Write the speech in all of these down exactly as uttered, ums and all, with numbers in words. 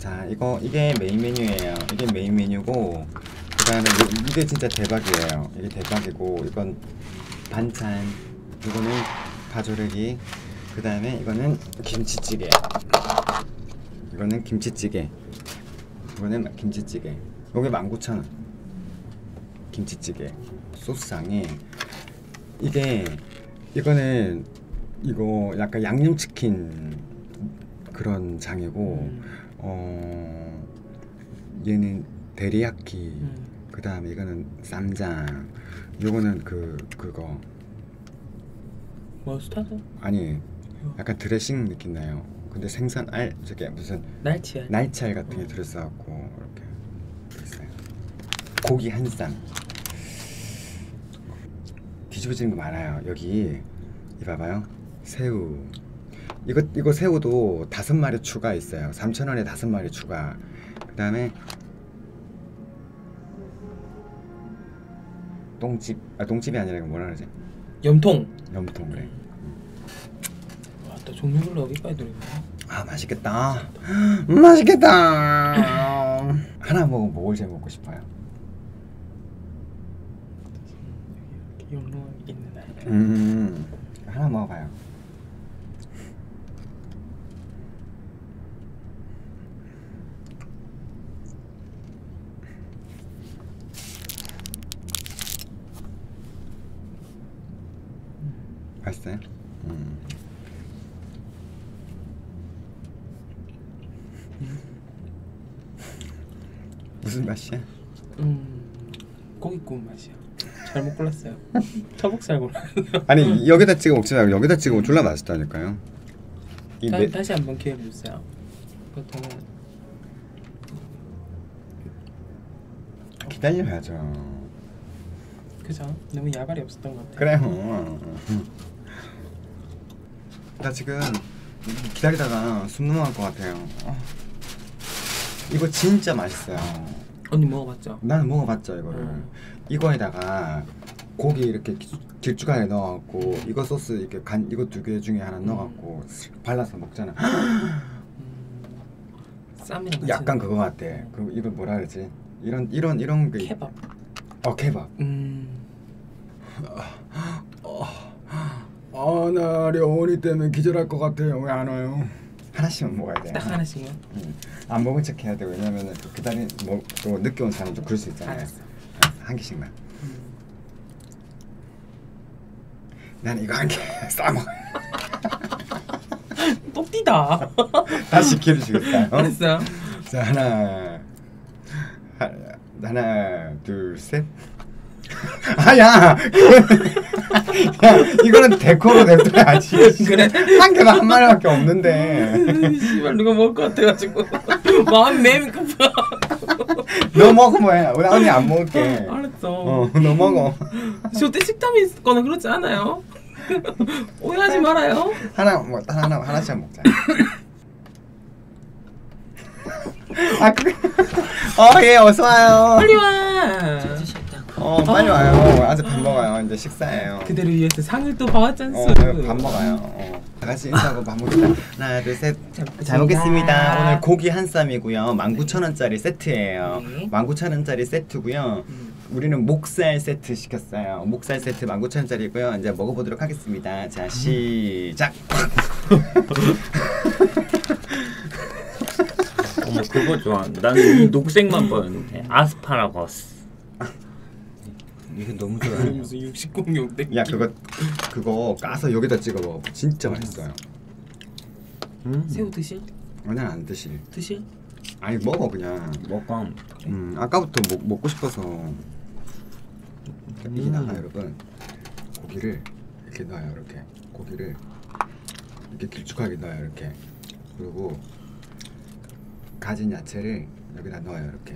자, 이거 이게 메인 메뉴예요. 이게 메인 메뉴고 그다음에 이게 진짜 대박이에요. 이게 대박이고 이건 반찬, 이거는 가조르기, 그다음에 이거는 김치찌개. 이거는 김치찌개. 이거는 김치찌개. 요게 만 구천 원. 김치찌개. 소스장에 이게 이거는 이거 약간 양념치킨 그런 장이고 음. 어 얘는 데리야끼. 음. 그 다음에 이거는 쌈장. 요거는 그 그거 머스타드? 아니 약간 드레싱 느낌 나요. 근데 생선 알 저게 무슨 날치알 날치알 같은 게 들어있어갖고 이렇게 들어있어요. 고기 한 쌈. 뒤집어지는 거 많아요. 여기 이 봐봐요. 새우. 이거 이거 새우도 다섯 마리 추가 있어요. 삼천 원에 다섯 마리 추가. 그 다음에 똥집. 아 똥집이 아니라 이거 뭐라 그러지? 염통. 염통. 그래. 와, 또 종류별로 여기까지 들어있네. 아 맛있겠다. 맛있겠다. 하나 먹으면 뭘 제일 먹고 싶어요? 이렇게 영롱함 있는 아이. 음 하나 먹어봐요. 맛있어요? 음. 무슨 맛이야? 음, 고기 구운 맛이야. 잘못 골랐어요. 초복살 골랐어요. 아니 여기다 찍어 먹지 말고 여기다 찍어 먹으면 졸라 맛있다니까요. 이 다, 매... 다시 한번 기회 주세요. 보통은 기다려야죠. 그죠? 너무 야발이 없었던 것 같아요. 그래요. 나 지금 기다리다가 숨 넘어갈 것 같아요. 어. 이거 진짜 맛있어요. 언니 먹어봤죠? 나는 먹어봤죠 이거를. 음. 이거에다가 고기 이렇게 기- 길쭉하게 넣어갖고 이거 소스 이렇게 간 이거 두 개 중에 하나 넣어갖고 쓱 발라서 먹잖아. 쌈이랑 같이 약간 넣어. 그거 같아. 그 이걸 뭐라 그러지? 이런 이런 이런 게. 케밥. 어 케밥. 음. 아나 려원이 때문에 기절할 것 같아요. 왜 안 와요? 하나씩만 먹어야 돼. 딱 하나씩요? 응. 안 먹은 척 해야 돼. 왜냐면은 그 기다리 뭐또 늦게 온 사람 좀 그럴 수 있잖아요. 알았어. 알았어. 한 개씩만. 음. 난 이거 한 개 싸먹어. 또 뛰다. 다시 기회 주시겠어요? 알았어요. 자 하나 하, 하나 둘 셋. 아야, 야 이거는 데코로 냅둬야지. 그래? 한 개만 한 마리밖에 없는데. 씨발 누가 먹을 것 같아가지고 마음이 매미 급하. 너 먹으면 해. 우리 언니 안 먹을게. 알았어. 어, 너 먹어. 저때 식탐이 있거나 그렇지 않아요? 오해하지 말아요. 하나 뭐 하나 하나씩 먹자. 아 그. 어예 어서 와요. 빨리 와. 어 빨리 아. 와요. 아직 밥 먹어요. 이제 식사예요. 그대를 위해서 상을 또 봐왔잖소. 어, 밥 먹어요. 어. 다 같이 인사하고 밥 먹자. 하나, 둘, 셋. 잘 먹겠습니다. 오늘 고기 한 쌈이고요. 만 구천 원짜리 세트예요. 네. 만 구천 원짜리 세트고요. 음. 우리는 목살 세트 시켰어요. 목살 세트 만 구천 원짜리고요. 이제 먹어보도록 하겠습니다. 자, 시작. 어머 그거 좋아. 나는 이 녹색만 보였는데 아스파라거스. 이거 너무 좋아요. 무슨 육십공룡 땡. 야, 그거 그거 까서 여기다 찍어 먹어. 진짜 맛있어요. 음. 새우 드실? 아니 안 드실. 드실? 아니 먹어 그냥. 먹어. 음, 아까부터 먹, 먹고 싶어서. 여기다가 음. 여러분 고기를 이렇게 넣어요. 이렇게 고기를 이렇게 길쭉하게 넣어요. 이렇게. 그리고 가진 야채를 여기다 넣어요. 이렇게.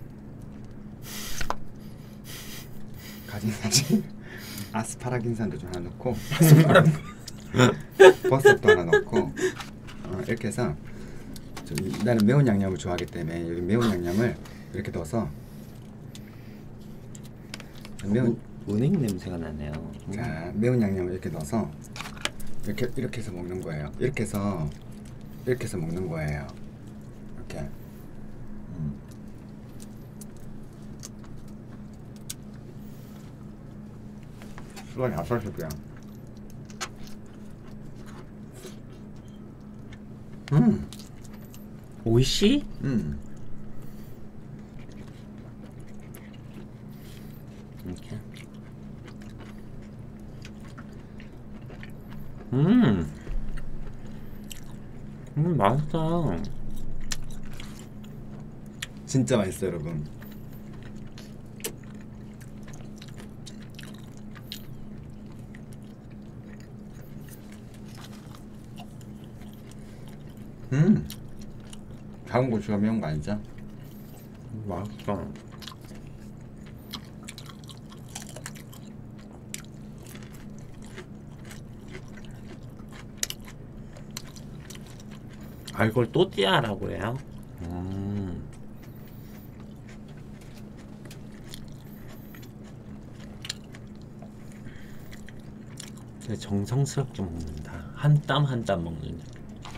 가진 야채. 아스파라긴산도 좀 하나 넣고. 버섯도 하나 넣고. 어, 이렇게 해서 좀, 나는 매운 양념을 좋아하기 때문에 여기 매운 양념을 이렇게 넣어서 매운 은행 냄새가 나네요. 자 매운 양념을 이렇게 넣어서 이렇게 이렇게 해서 먹는 거예요. 이렇게 해서 이렇게 해서 먹는 거예요. 이렇게 수건이 아설수야. 음, 오이시? 음. 이렇게. 음. 음, 맛있다. 진짜 맛있어 여러분. 음, 작은 고추가 매운 거 아니죠? 맛있다. 아, 이걸 또띠아라고 해요? 음. 되게 정성스럽게 먹는다. 한 땀 한 땀 먹는다.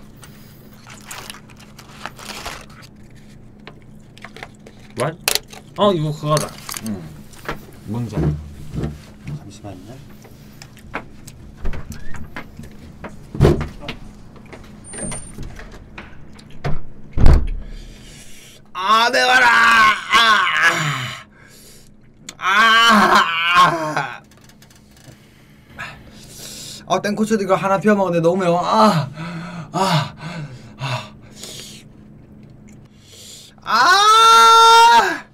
What? 어, 이거 그거다. 음. 뭔지 알아? 잠시만요. 아 매워라. 아, 아, 아, 땡코츠도 이거 하나 비워 먹었는데 너무 매워. 아, 아, 아, 아.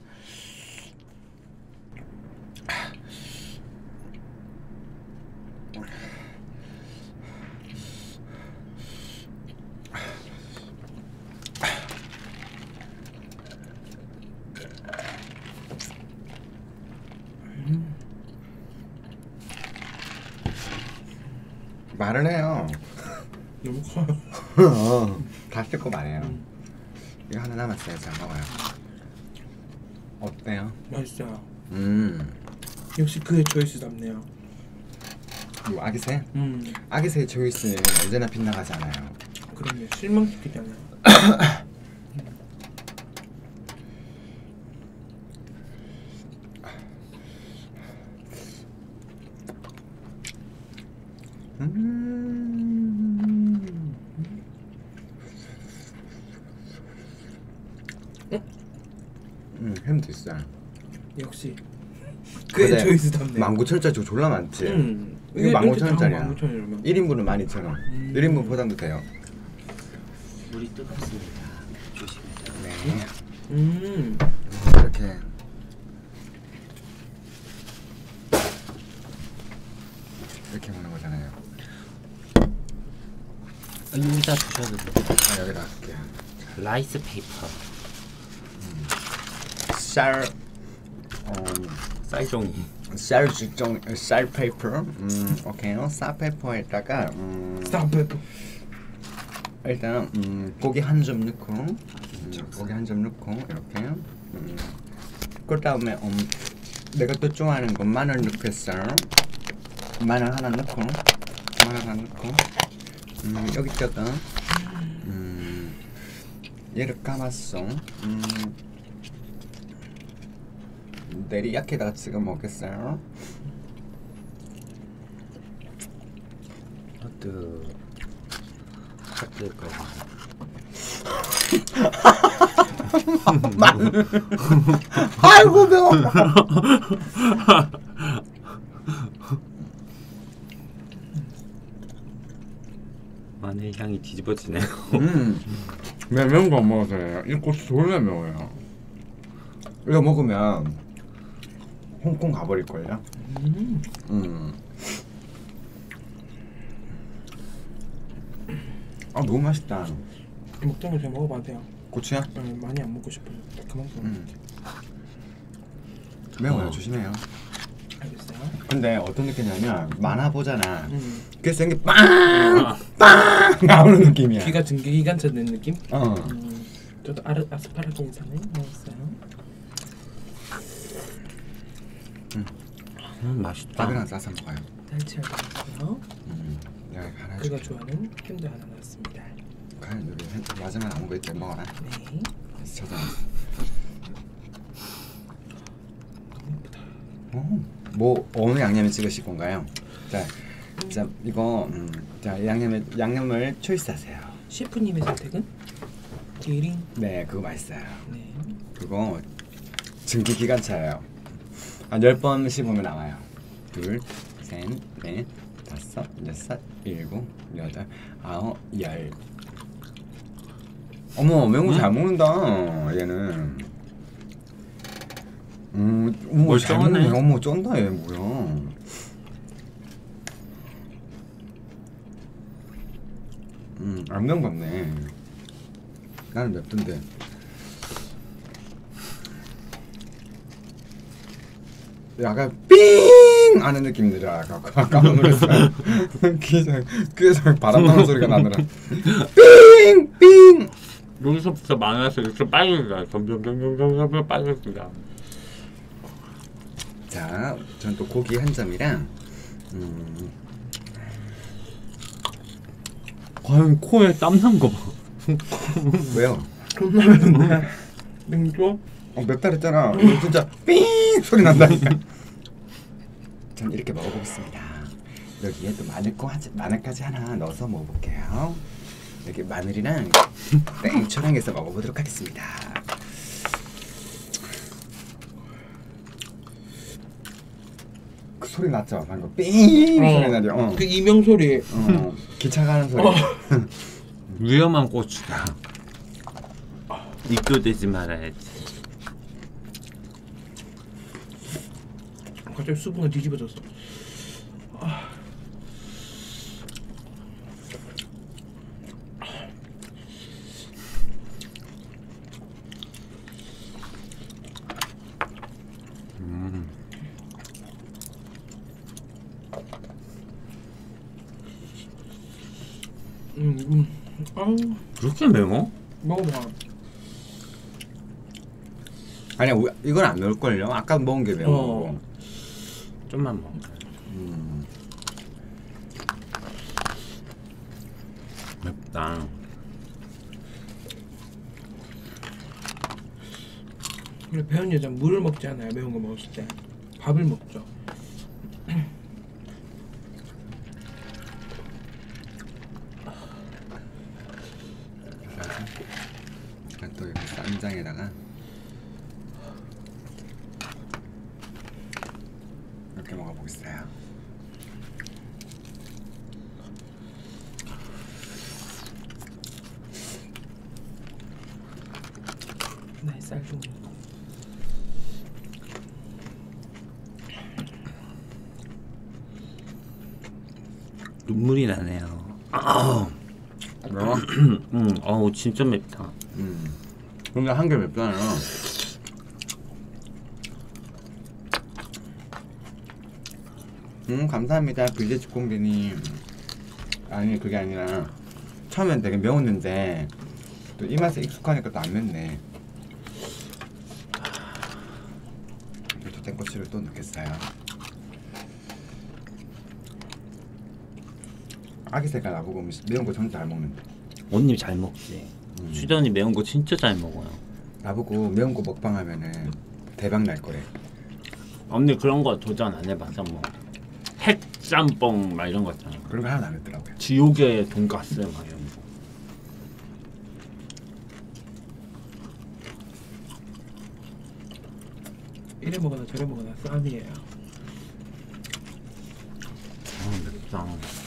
말을 해요. 너무 커요. 어, 다 씻고 말해요. 음. 이거 하나 남았어요. 잘 먹어요. 어때요? 맛있어요. 음, 역시 그의 초이스답네요. 이 아기새? 음, 아기새의 초이스는 언제나 빗나가잖아요. 그럼요. 실망시키잖아요. 음, 음, 햄도 있어요. 역시 그의 초이스답네요. 만 구천 원짜리 저거 졸라 많지? 음, 이거 만 구천 원짜리야. 만 구천 원이면. 일 인분은 만 이천 원. 음. 일 인분 포장도 돼요. 물이 뜨겁습니다. 조심해요. 네. 음, 이렇게 이렇게 먹는 거잖아요. 여기다 두셔도 돼요. 아, 여기다 할게요. 라이스 페이퍼. 쌀, 어, 쌀종이. 쌀 직종, 쌀 페이퍼. 음, 오케이요. 쌀 페이퍼에다가 음, 스타페퍼. 일단 음, 고기 한 점 넣고, 음, 고기 한 점 넣고 이렇게. 음, 그 다음에 음, 내가 또 좋아하는 건 마늘 넣겠어요. 마늘 하나 넣고, 마늘 하나 넣고, 음, 여기다가 음, 얘를 감았어. 음, 내리야끼에다가 찍어 먹겠어요. 하트. 하트 거. 마늘. 아이고 매워. 마늘 향이 뒤집어지네요. 음, 매 매운 거 안 먹어서 그래요. 이 고추 졸라 매워요. 이거 먹으면 홍콩 가버릴 걸요. 음, 음. 아 너무 맛있다. 먹던 거 좀 먹어봐도 돼요. 고추야? 네, 많이 안 먹고 싶어요. 그만큼. 음. 매워요. 어. 조심해요. 알겠어요. 근데 어떤 느낌이냐면 만화 보잖아. 음, 그래서 이게 빵! 빵! 나오는 느낌이야. 귀가 증기기관차 낸 느낌? 어. 음, 저도 아르, 아스파라긴산을 먹었어요. 음, 맛있다. 밥이랑 싸서 먹어요. 딸치알 먹었어요. 음. 내가 하나 그가 해줄게. 좋아하는 햄도 하나 넣었습니다. 과연 우리 햄- 마지막 남은 거 있대 먹어라. 네. 그래서 저장. 너무 예쁘다. 오. 뭐 어느 양념을 찍으실 건가요? 자, 자 이거 음, 자 양념을 양념을 초이스하세요. 셰프님의 선택은? 기린. 네, 그거 맛있어요. 네. 그거 증기 기관차예요. 한 열 번 씹으면 나와요. 둘, 셋, 넷, 다섯, 여섯, 일곱, 여덟, 아홉, 열. 어머, 매운 거 잘 먹는다. 얘는. 음, 어머, 잘 쩌네. 먹네. 어머, 쩐다 얘 뭐야? 음, 안 매운 거 없네. 나는 맵던데. 약간 삥 하는 느낌이 들어. 아까 깜짝 놀랐어요. 귀에서 귀에서 바람 나는 소리가 나느라 삥삥. 여기서부터 많아서 이렇게 빨개져요. 점점 점점 점점 빨개져요. 자, 전 또 고기 한 점이랑 음, 과연 코에 땀난 거 봐. 왜요? 존나 매운데. 냉조? 어, 맵다 그랬잖아. 이거 진짜 삥 소리 난다니까. 전 이렇게 먹어보겠습니다. 여기에 또 마늘고 하지, 마늘까지 하나 넣어서 먹어볼게요. 여기 마늘이랑 땡초랑 해서 먹어보도록 하겠습니다. 그 소리 났죠? 방금 삥 소리 나죠? 어. 그 이명 소리. 어, 기차 가는 소리. 어. 위험한 고추다. 입교되지 말아야지. 갑자기 수분가 뒤집어졌어. 아. 음. 음, 음. 아우. 그렇게 매워? 먹어봐. 아니야, 우- 이건 안 매울걸요? 아까 먹은 게 매워. 어. 좀만 먹어. 음. 맵다. 근데 배운 여자 물을 먹지 않아요. 매운 거 먹었을 때 밥을 먹죠. 또 이렇게 쌈장에다가 이렇게 먹어보겠어요. 네, 쌀좀. 눈물이 나네요. 아, 매워? 음, 어우 진짜 맵다. 음. 근데 한 개 맵잖아요. 음, 감사합니다. 빌리치공대님. 아니, 그게 아니라 처음엔 되게 매웠는데 또 이 맛에 익숙하니까 또 안 맵네. 또 땡꼬치를 또 넣겠어요. 아기 새가 나보고 음식- 매운 거 진짜 잘 먹는데. 언니 잘 먹지. 음. 수전이 매운 거 진짜 잘 먹어요. 나보고 매운 거 먹방 하면은 대박 날 거래. 언니 그런 거 도전 안 해봤어? 뭐 핵짬뽕 막 이런 거 있잖아. 그런 거 하나도 안 했더라고요. 지옥의 돈가스 막 이런 거. 이래 먹어나 저래 먹어나 쌈이에요. 아 맵다.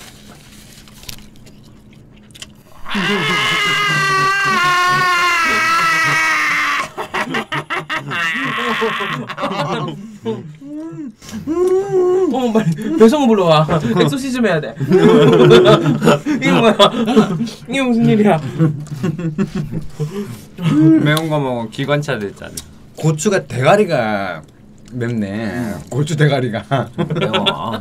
어, 빨리 배송을 불러와. 엑소시즘 해야 돼. 이게 뭐야? 이게 무슨 일이야? 매운 거 먹어 기관차 됐잖아. 고추가 대가리가 맵네. 고추 대가리가. 매워. 아,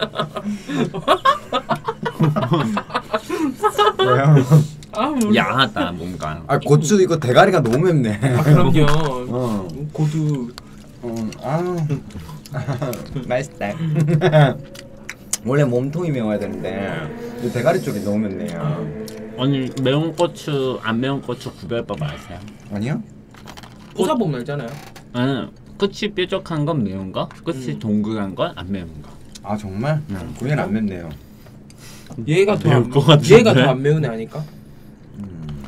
왜요? 아, 뭐. 야하다 뭔가. 아, 고추 이거 대가리가 너무 맵네. 아, 그럼요. 어. 고두. 어, 아, 맛있다. 원래 몸통이 매워야 되는데 이 대가리 쪽이 너무 맵네요. 언니 매운 고추 안 매운 고추 구별법 아세요? 아니요? 고사복 날잖아요. 응. 끝이 뾰족한 건 매운 거, 끝이 음. 동그란 건 안 매운 거. 아 정말? 응. 고기는 안 맵네요. 얘가 더 매울 안, 것 같은데? 얘가 더 안 매운 애 아닐까? 음.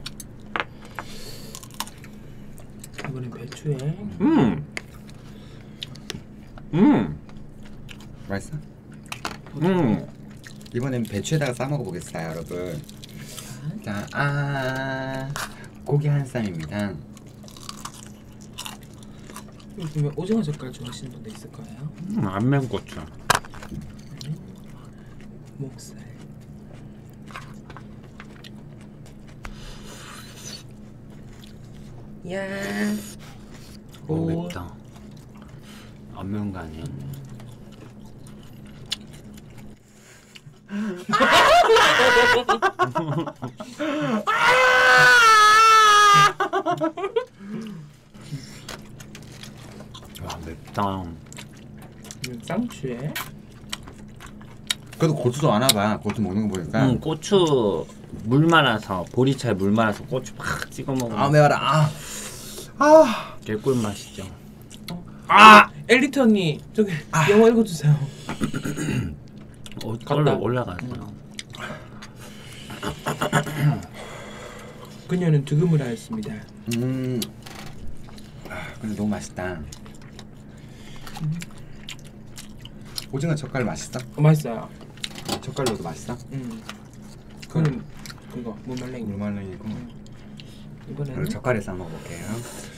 이번엔 배추에 음. 음. 맛있어? 음. 이번엔 배추에다가 싸 먹어보겠어요, 여러분. 자, 아 고기 한 쌈입니다. 요즘에 오징어 젓갈 좋아하시는 분도 있을 거예요. 음, 안 매운 고추. 목살. 야. 오, 오. 맵다. 안 매운 거 아니야? 와, 맵다. 음, 쌍추에 그래도 고추도 안 와봐. 고추 먹는 거 보니까. 음, 고추 물 말아서 보리차에 물 말아서 고추 팍 찍어 먹으면 아 매워라. 아. 아. 개꿀 맛이죠. 아! 엘리트 언니 저기 영어 읽어주세요. 어, 갔다. 올라 올라갔어요. 그녀는 득음을 하였습니다. 음. 아, 근데 너무 맛있다. 오징어 젓갈 맛있어? 어, 맛있어요. 젓갈로도 맛있어? 음. 그거는 그거 무말랭이. 물말랭이고. 이번에는 오늘 젓갈에 싸 먹어볼게요.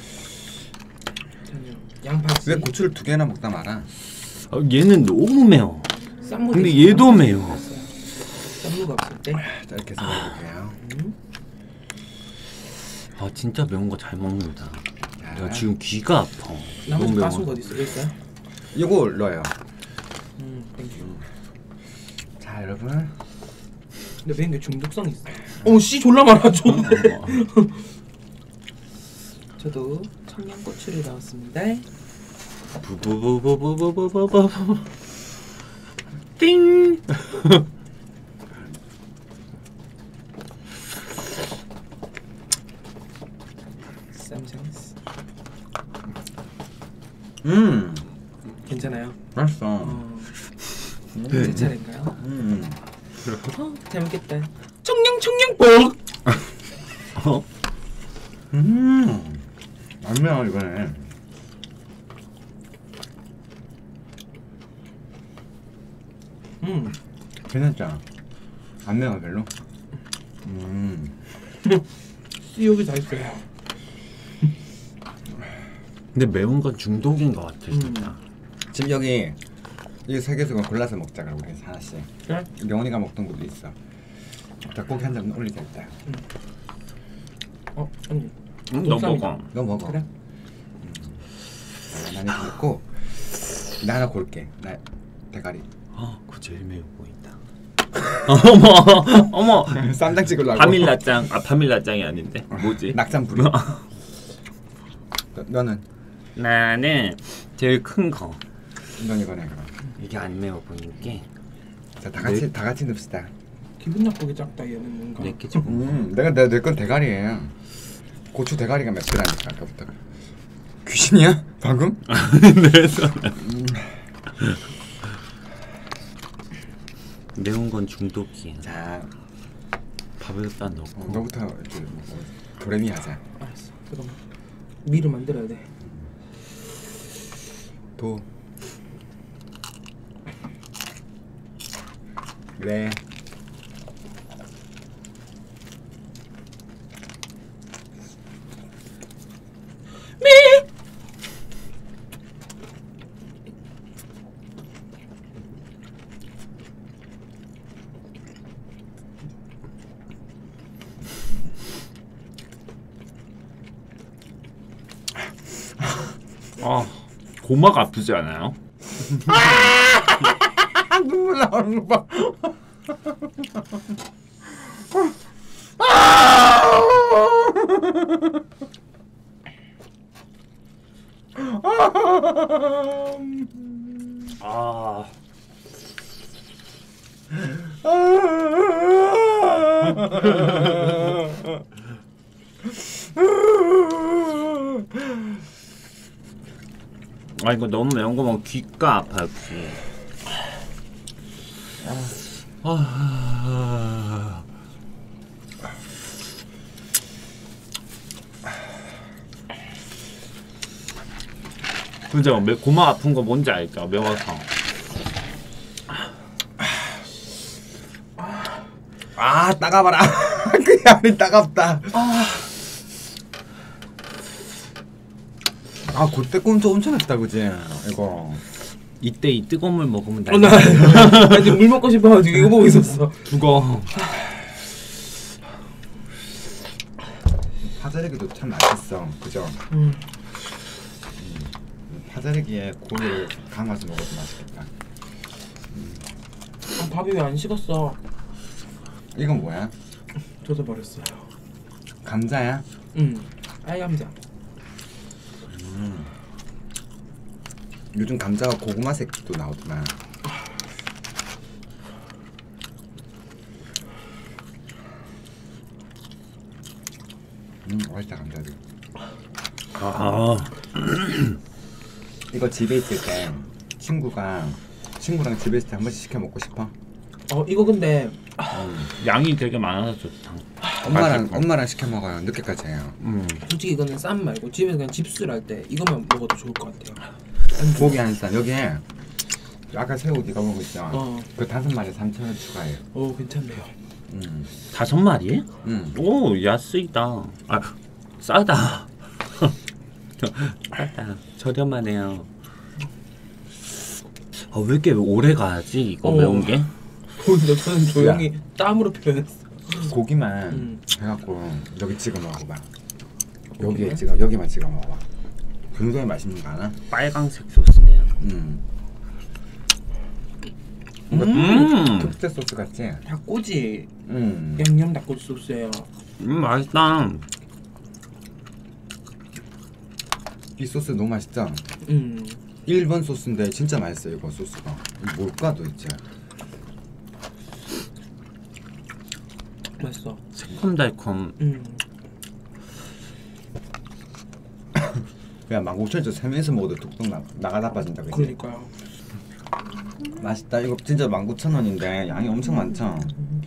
저는 양파씨. 왜 고추를 두 개나 먹다 말아? 어, 얘는 너무 매워. 쌈무. 근데 얘도 매워. 쌈무가 없을 때. 자, 이렇게 해서 먹어볼게요. 음. 아 진짜 매운 거 잘 먹는다. 자, 내가 지금 귀가 아파. 나머지 너무 가수가 매워. 어디 있어? 여기 있어요? 이거 넣어요. 음, 땡큐. 자, 여러분. 근데 매운 게 중독성 있어. 어, 씨 졸라 많아 좀. 저도 청양고추를 넣었습니다. 부부부부부부부부부. 띵. 쌈장스. 음. 괜찮아요? 맛있어. 어, 제 차례인가요? 음. 어, 잘 먹겠다. 청양 청양 뻑. 어? 음. 안 매워 이번에. 음. 괜찮잖아. 안 매워 별로. 음. 여기 다 있어요. 근데 매운 건 중독인 것 같아 진짜. 지금 여기 이 세 개서 골라서 먹자 그럼 우리 하나씩. 그래? 명훈이가 먹던 것도 있어. 자, 고기 한 점 올리자 일단. 어, 언니. 응, 너 독삼이다. 먹어. 너 먹어. 그래? 자, 나는 먹고 나 하나 고를게. 나 대가리. 어, 그 제일 매워 보인다. 어머, 어머. 쌈장 찍으려고. 바밀라짱, 아 바밀라짱이 아닌데 뭐지? 낙산 부리. 너, 너는 나는 제일 큰 거. 넌 이거네 그럼. 이게 안 매워 보이게 자, 다 같이 다 같이 넣읍시다. 기분 나쁘게 작다 얘는 뭔가. 몇 개 좀. 음, 내가 내 내 건 대가리예요. 고추 대가리가 맵더라니까 아까부터. 귀신이야? 방금? 그래서 매운 건 중독이야. 자, 밥에다 어, 넣고. 너부터 이렇게 뭐, 도레미 하자. 알았어. 잠깐만. 미를 만들어야 돼. 도. 레. 아, 고막 아프지 않아요? 눈물 나오는 거 봐. 아, 아 이거 너무 매운 거 먹으면 귀가 아파요 귀. 아... 그죠? 매, 고막 아픈 거 뭔지 알죠? 매워서. 아 따가워라. 그 양이 따갑다. 아, 아 그때 꿈도 엄청 했다 그지? 이거. 이때 이 뜨거운 물 먹으면 어, 나, 나 지금 물 먹고 싶어가지고 이거 보고 있었어. 죽어. 파자르기도 참 맛있어, 그죠? 음. 음, 파자르기에 고기를 감아서 먹어도 맛있겠다. 음. 아, 밥이 왜 안 식었어? 이건 뭐야? 저도 버렸어요. 감자야? 응. 알감자. 음. 요즘 감자가 고구마색도 나오더만. 음 맛있다 감자도. 아. 이거 집에 있을 때 친구가 친구랑 집에 있을 때 한 번씩 시켜 먹고 싶어. 어 이거 근데 음. 양이 되게 많아서 좋다. 엄마랑 맛있고. 엄마랑 시켜 먹어요. 늦게까지 해요. 음. 솔직히 이거는 쌈 말고 집에서 그냥 집술 할 때 이것만 먹어도 좋을 것 같아요. 고기 한 쌈 여기에 아까 새우 네가 먹고 있죠. 어. 그 다섯 마리 삼천 원 추가해요. 오 괜찮네요. 음. 다섯 마리? 음. 오 야스이다. 아 싸다. 싸다. 저렴하네요. 아, 왜 이렇게 오래 가지 이거 어. 매운 게? 근데 저는 조용히 땀으로 표현했어. 고기만 음. 해갖고 여기 찍어 먹어봐. 여기에 고기만? 찍어 여기만 찍어 먹어봐. 굉장히 맛있는 거 알아? 빨강색 소스네요. 음. 음, 특제 소스 같지? 닭꼬지 음. 양념 닭꼬지 소스예요. 음 맛있다. 이 소스 너무 맛있죠? 음. 일본 소스인데 진짜 맛있어요 이거 소스가. 이거 뭘까 도대체? 맛있어. 새콤달콤. 음. 그냥 만 오천 원짜리 세 명이서 먹어도 뚝뚝 나, 나가다 빠진다 그지? 그러니까요. 맛있다. 이거 진짜 만 구천 원인데 양이 엄청 많죠?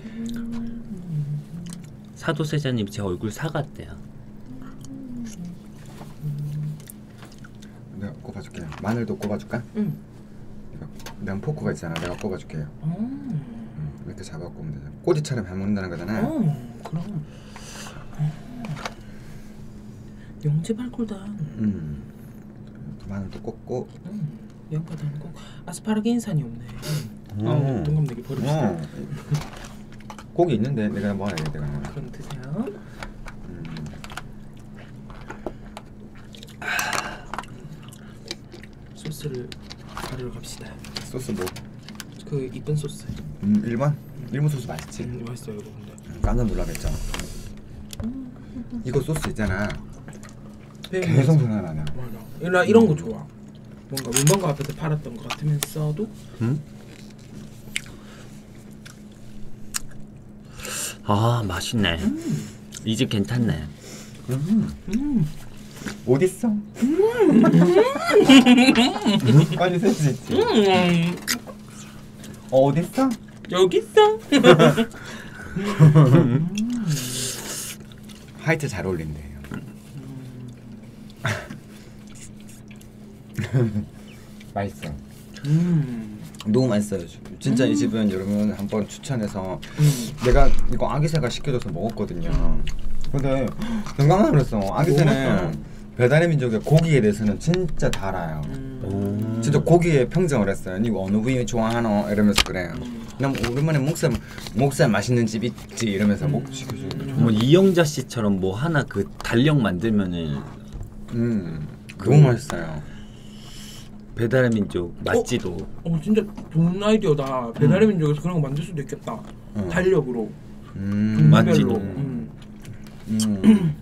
사도세자님 제 얼굴 사갔대요. 내가 꼽아줄게요. 마늘도 꼽아줄까? 응. 이거 내가 포크가 있잖아. 내가 꼽아줄게요. 어. 음, 이렇게 잡아 꼽으면 되잖아. 꼬지처럼 해먹는다는 거잖아. 어. 그럼. 어. 영지발골단. 음. 마늘도 꼽고. 음. 양파도 안 고. 아스파라긴산이 없네. 음. 아, 동갑내기 버립시다. 어. 고기 있는데 내가 뭐 하냐 내가. 그럼 드세요. 음. 소스를 가르러 갑시다. 소스 뭐? 그 이쁜 소스. 음, 일반? 일본 소스 맛있지? 음, 맛있어요 이거 근데. 음, 깜짝 놀라겠죠? 이거 소스 있잖아. 계속 생각나냐. 맞아. 나 이런 거 좋아. 뭔가 문방구 앞에서 팔았던 거 같으면서도 음? 아 맛있네. 음. 이 집 괜찮네. 음. 음. 어딨어? 빨리 셀 수 있지. 음. 어, 어딨어? 여기 있어. 화이트 잘 어울린대. 맛있어. 음. 너무 맛있어요. 진짜 이 집은 여러분 한번 추천해서 음. 내가 이거 아기새가 시켜줘서 먹었거든요. 근데 건강하다 그랬어. 아기새는 배달의 민족의 고기에 대해서는 진짜 달아요. 음. 오. 진짜 고기에 평정을 했어요. 니가 어느 부위 좋아하노? 이러면서 그래요. 난 오랜만에 목살 목살 맛있는 집 있지 이러면서 음. 목 시켜줘요. 뭐 이영자 씨처럼 뭐 하나 그 달력 만들면은 음, 너무 맛있어요. 배달의 민족 맛지도. 어 진짜 좋은 아이디어다. 배달의 민족에서 그런 거 만들 수도 있겠다. 어. 달력으로. 음, 종류별로. 맛지도. 음. 음.